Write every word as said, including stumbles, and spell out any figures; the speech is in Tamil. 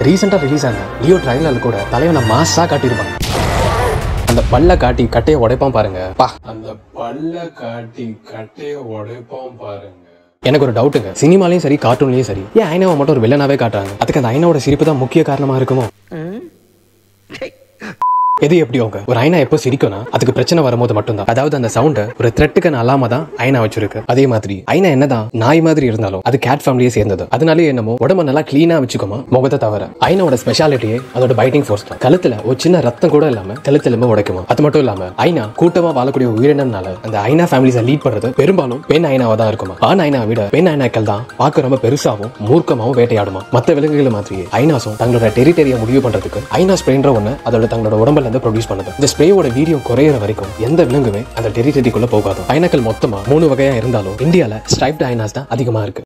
ரீசெண்டா ரிலீஸ் ஆன லியோ ட்ரைலர்ல கூட தலைவனை மாசா காட்டியிருப்பாங்க. அந்த பல்ல காட்டி கட்டையை உடைப்பான் பாருங்க. பா அந்த பல்ல காட்டி கட்டையை உடைப்பான் பாருங்க. எனக்கு ஒரு டவுட்டுங்க, சினிமாலையும் சரி கார்ட்டூன்லயும் சரி ஏன் ஐனாவை மட்டும் ஒரு வில்லனாவே காட்டுறாங்க? அதுக்கு அந்த ஐனாவோட சிரிப்பு தான் முக்கிய காரணமா இருக்குமோ? எது எப்படியோங்க ஒரு ஐனா எப்போ சிரிக்கும்னா அதுக்கு பிரச்சனை வரும்போது மட்டும்தான். அதாவது அந்த சவுண்ட ஒரு த்ரெட்டுக்கு அல்லாம தான் ஐனா வச்சிருக்கு. அதே மாதிரி ஐனா என்னதான் நாய் மாதிரி இருந்தாலும் அது கேட் ஃபேமிலியே சேர்ந்தது. அதனாலே என்னமோ உடம்ப நல்லா கிளீனா வச்சுக்கோமா முகத்தை தவிர. ஐனாவோட ஸ்பெஷாலிட்டியே அதோட பைட்டிங் ஃபோர்ஸ் தான். கழுத்துல ஒரு சின்ன ரத்தம் கூட இல்லாம கழுத்துல உடைக்குமா. அது மட்டும் இல்லாம ஐனா கூட்டமா வாழக்கூடிய உயிரினம்னால அந்த ஐனா ஃபேமிலிஸை லீட் பண்றது பெரும்பாலும் பெண் ஐனாவா தான் இருக்குமா. ஆண் ஐனா விட பெண் ஐனாக்கள் தான் பார்க்க ரொம்ப பெருசாவும் மூர்க்கமாவும் வேட்டையாடுமா. மற்ற விலங்குகள் மாதிரியே ஐனாஸும் தங்களோட டெரிட்டரியை முடிவு பண்றதுக்கு ஐனா ஸ்ப்ரேன்ற ஒண்ணு அதோட தங்களோட உடம்புல இருந்து ப்ரொடியூஸ் பண்ணுது. இந்த ஸ்ப்ரேயோட வீடியோ குறையிற வரைக்கும் எந்த விலங்குமே அந்த டெரிட்டரிக்குள்ள போகாது. ஐனாக்கள் மொத்தமா மூணு வகையா இருந்தாலும் இந்தியால ஸ்ட்ரைப்டு ஐனாஸ் தான் அதிகமா இருக்கு.